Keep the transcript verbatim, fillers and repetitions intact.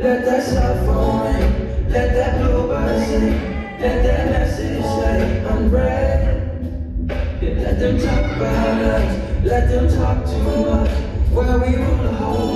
Let that cell phone ring, let that bluebird sing, let that message say I'm ready. Yeah, let them talk about us, let them talk too much, while we rule the whole